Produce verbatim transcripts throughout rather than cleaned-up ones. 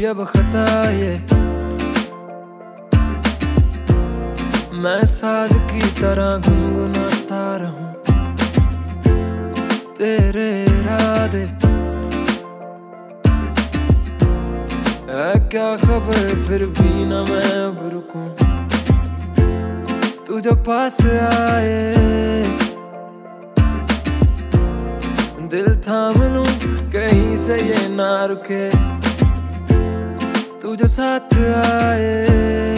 अब खता ये, मैं साज की तरह गुनगुनाता रहूं तेरे इरादे। है क्या खबर फिर भी न मैं अब रुकूं, तू जो पास आए दिल थाम लूं कहीं से ये ना रुके। तू जो साथ आए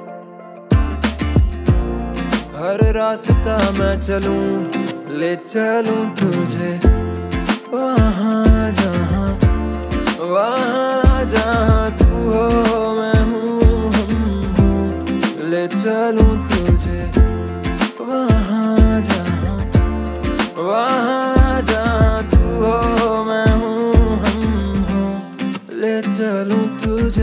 हर रास्ता मैं चलूं, ले चलूं तुझे वहाँ जहाँ, वहाँ जहाँ तू हो मैं हूँ हम हूँ। ले चलूं तुझे वहाँ जहाँ, वहाँ जहाँ तू हो मैं हूँ हम हूँ। ले चलूं तुझे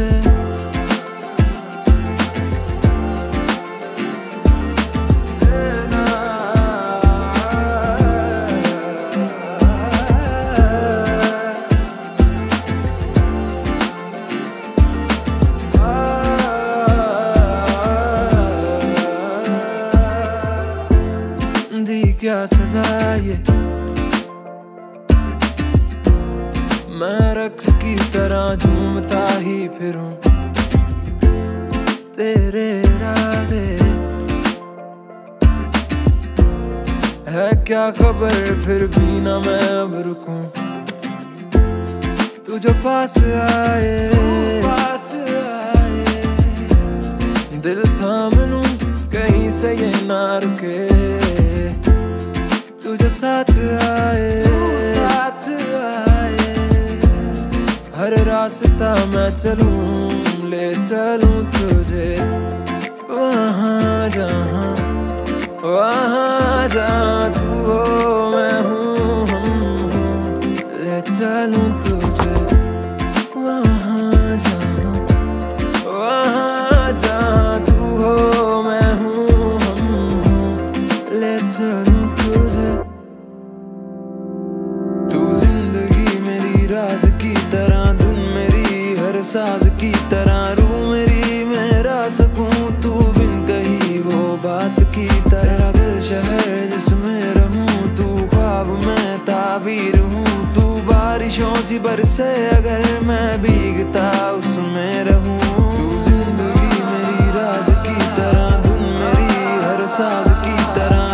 क्या सजा ये, मैं रक्स की तरह झूमता ही फिरूं तेरे इरादे। है क्या खबर फिर भी ना मैं अब रुकूं, तू जो पास आए पास आए दिल थाम लूं कहीं से ये ना रुके। तू जो साथ आए साथ आए हर रास्ता मैं चलूं, ले चलूं तुझे वहाँ जहाँ, वहाँ जहाँ तू हो मैं हूँ हम हूँ। ले चलूं तुझे वहाँ जहाँ, वहाँ जहाँ तू हो मैं हूँ हम हूँ। ले चलूं तुझे, तू जिंदगी मेरी राज की तरह, धुन मेरी हर साज की तरह, रूह मेरी मेरा सकूं तू बिन कही वो बात की तरह। दिल शहर जिसमें रहूं तू ख्वाब में ताबीर हूँ। तू बारिशों सी बरसे अगर मैं भीगता उसमें रहूं। तू जिंदगी मेरी राज की तरह, धुन मेरी हर साज की तरह,